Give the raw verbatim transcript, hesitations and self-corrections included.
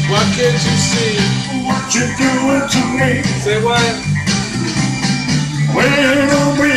Why can't you see what you doing to me? Say what? When we